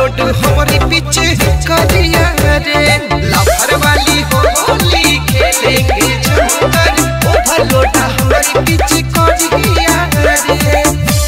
Overload हमारी पीछे करिया रे लफर वाली होली खेलेंगे जमकर ओवरलोड हमारी पीछे करिया रे।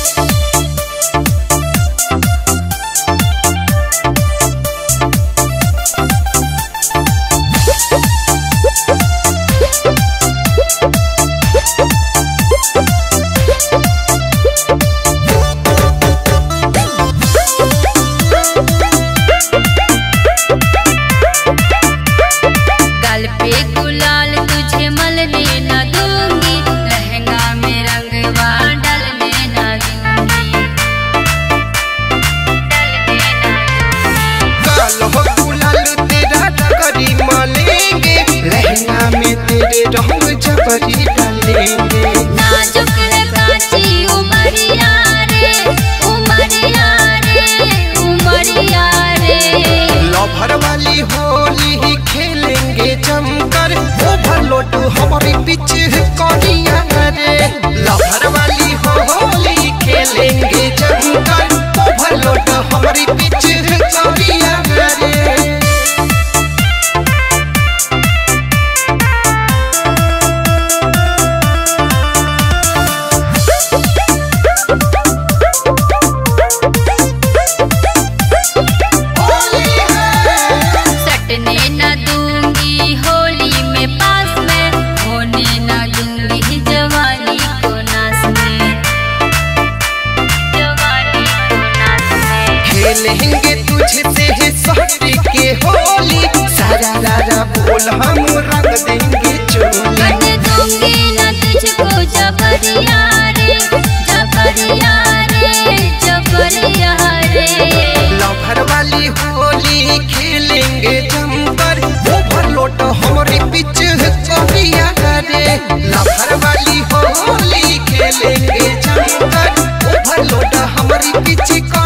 रंग जबरी डालेंगे नाजुक है काची उमरिया रे उमरिया रे उमरिया रे। लफर वाली होली खेलेंगे जमकर ओवरलोड हमारी पीछे करिया रे लफर वाली होली खेलेंगे जमकर ओवरलोड हमारी पीछे करिया रे। खेलेंगे तुझसे है सहरी के होली सारा रारा बोल हम रंग देंगे चोली कर दूंगी ना तुझको जबरिया रे जबरिया रे जबरिया रे। लफर वाली होली खेलेंगे जमकर ओवरलोड हमारे पीछे करिया रे लफर वाली होली खेलेंगे जमकर ओवरलोड हमारी पीछे